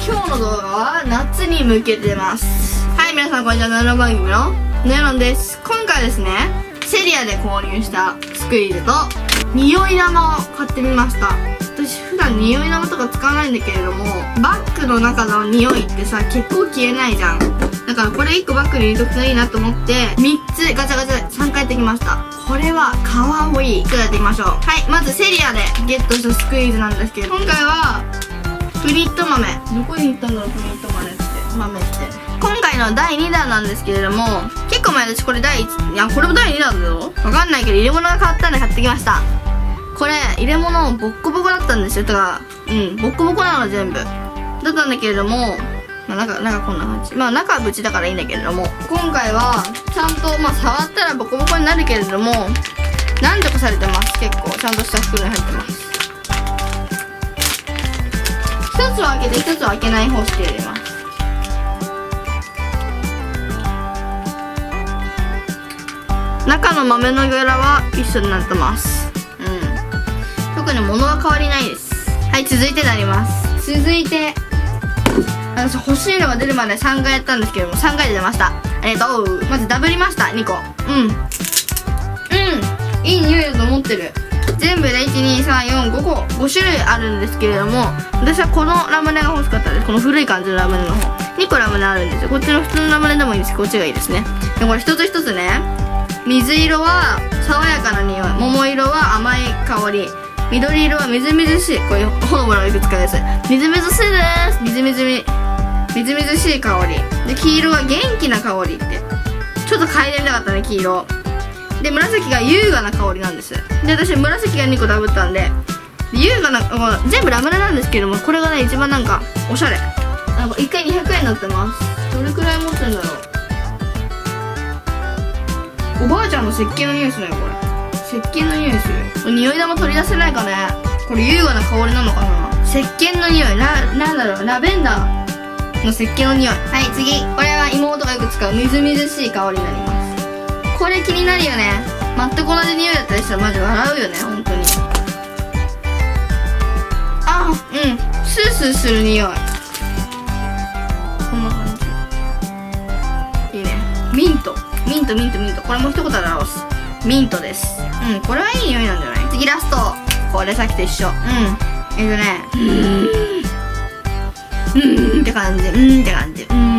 今日の動画は夏に向けてます。はい、皆さんこんにちは。ナノ番組のネロンです。今回ですね、セリアで購入したスクイーズと匂い玉を買ってみました。私普段匂い玉とか使わないんだけれども、バッグの中の匂いってさ結構消えないじゃん。だからこれ1個バッグに入れとくといいなと思って3つガチャガチャ3回やってきました。これはかわいい。いくらやっていきましょう。はい、まずセリアでゲットしたスクイーズなんですけど、今回はプニット豆、どこに行ったんだろう、プニット豆って今回の第2弾なんですけれども、結構前私これ第1、いやこれも第2弾だよ。わかんないけど入れ物が変わったんで買ってきました。これ入れ物ボッコボコだったんですよ。だからボッコボコなの全部だったんだけれども、まあ、中こんな感じ。まあ中は無事だからいいんだけれども、今回はちゃんと触ったらボコボコになるけれどもなんとかされてます。結構ちゃんとした袋に入ってます。一つを開けて一つを開けない方式で入れます。中の豆の柄は一緒になってます。特に物は変わりないです。はい、続いてなります。続いて私欲しいのが出るまで3回やったんですけども3回で出ました。まずダブりました。2個いい匂いだと思ってる。全部で12345個5種類あるんですけれども、私はこのラムネが欲しかったです。この古い感じのラムネの方2個ラムネあるんですよ。こっちの普通のラムネでもいいんですけど、こっちがいいですね。でこれ一つ一つね、水色は爽やかな匂い、桃色は甘い香り、緑色はみずみずしい、これほのぼのがいくつかです。みずみずしいです。みずみずしい香りで、黄色は元気な香りって、ちょっと嗅いでみたかったね、黄色で。紫が優雅な香りなんです。で私紫が2個ダブったんで、優雅な、全部ラムネなんですけども、これがね一番なんかおしゃれ。なんか1回200円になってます。どれくらい持ってるんだろう。おばあちゃんの石鹸の匂いするよ、これ。石鹸の匂いするよ。これ匂い玉取り出せないかね。これ優雅な香りなのかな。石鹸の匂い、なんだろう、ラベンダーの石鹸の匂い。はい、次。これは妹がよく使うみずみずしい香りになります。これ気になるよね。全く同じ匂いだったりしたらマジ笑うよね、本当に。スースーする匂い。こんな感じ。いいね。ミント。これも一言で表す。ミントです。これはいい匂いなんじゃない？次ラスト。これさっきと一緒。って感じ。それでは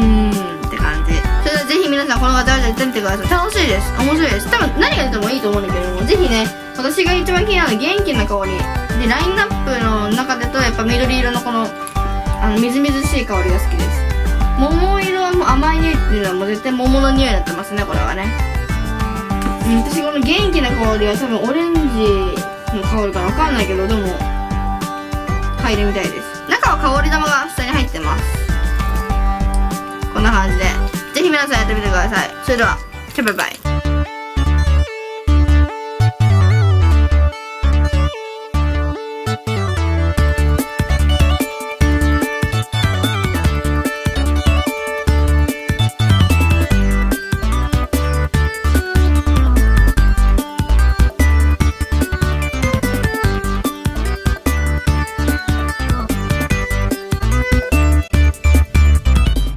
ぜひ皆さんこのガチャガチャやってみてください。楽しいです。面白いです。多分何が出てもいいと思うんだけども、ぜひね、私が一番気になるのは元気な香りで、ラインナップの中でとやっぱ緑色のこのみずみずしい香りが好きです。桃色はもう甘い匂いっていうのはもう絶対桃の匂いになってますね、これはね。私この元気な香りは多分オレンジの香りかわかんないけど、でも嗅いでみたいです。中は香り玉が下に入ってます。こんな感じでぜひ皆さんやってみてください。それではバイバイ。